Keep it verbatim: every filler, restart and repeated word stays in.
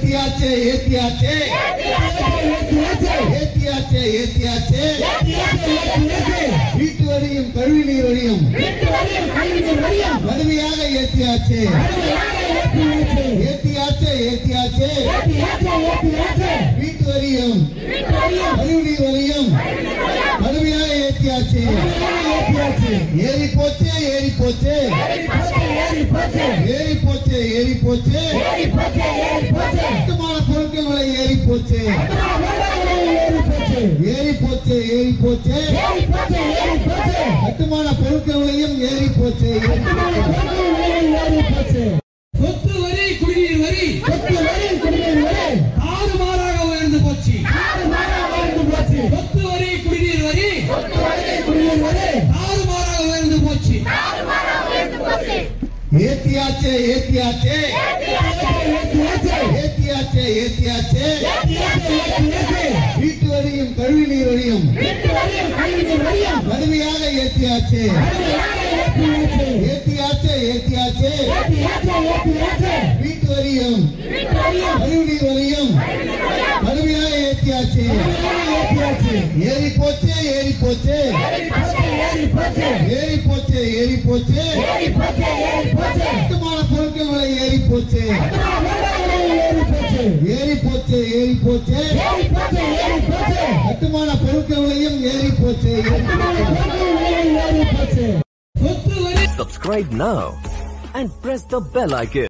ஏத்தியாச்சே ஏத்தியாச்சே ஏத்தியாச்சே ஏத்தியாச்சே வீட்டு வரியும் கல்வி நீர் வரியும் கடுமையாக ஏத்தியாச்சே ஏத்தியாச்சே ஏத்தியாச்சே வீட்டு வரியும் கல்வி நீர் வரியும் கடுமையாக ஏத்தியாச்சே ஏறி போச்சே ஏறி போச்சே ஏறி போச்சே ஏறி போச்சே கட்டுமான பொருட்கள் விலை ஏறி போச்சே ஏறி போச்சே ஏறி போச்சே கட்டுமான பொருட்கள் விலையும் ஏறி போச்சே சொத்து வரி குடிநீர் வரி சொத்து வரி குடிநீர் வரி தாறுமாறாக உயர்ந்து போச்சு சொத்து வரி குடிநீர் வரி குடிநீர் வரி தாறுமாறாக உயர்ந்து போச்சு ஏத்தியாச்சே ஏத்தியாச்சே ஏத்தியாச்சே ஏத்தியாச்சே வீட்டு வரியும் கல்வி நீர் வரியும் கடுமையாக ஏத்தியாச்சே ஏத்தியாச்சே ஏத்தியாச்சே வீட்டு வரியும் கல்வி நீர் வரியும் கடுமையாக ஏத்தியாச்சே ஏறி போச்சே ஏறி போச்சே ஏறி போச்சே ஏறி போச்சே கட்டுமான பொருட்கள் விலை ஏறி போச்சே ஏறி போச்சே ஏறி போச்சே கட்டுமான பொருட்கள் விலையும் ஏறி போச்சே. Subscribe now and press the bell icon.